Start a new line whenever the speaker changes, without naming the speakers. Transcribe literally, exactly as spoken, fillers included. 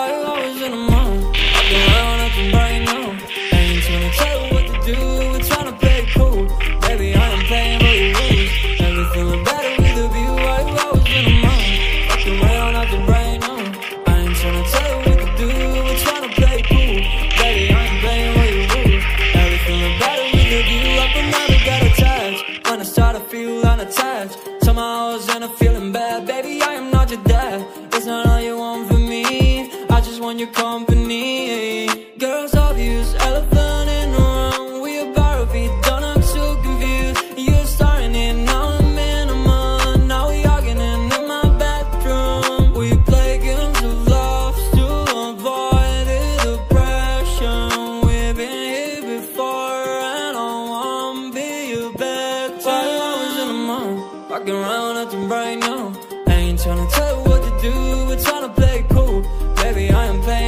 while I was in the mall. Walking around acting right now. Ain't trying to tell you what to do, we're trying to play cool. Baby, I am playing by your rules. Never feeling better with a view while I was in the mall. Walking around acting right now. I ain't trying to tell you what to do, we're trying to play cool. Baby, I am playing by your rules. Never feeling better with a view, I could never get attached. When I start to feel unattached, somehow I was in a feeling bad. Baby, I am not your dad. It's not all you want from me, I just want your company. Girls obvious, elephant in the room. We about to be done, I'm so confused. You're starting it, now I'm in a month. Now we arguing in my bedroom. We play games of love to avoid the depression. We've been here before and I won't be your bed. While I was in the mall, walking around acting right now. I ain't tryna tell you what to do, we're tryna play cool. Baby, I am playing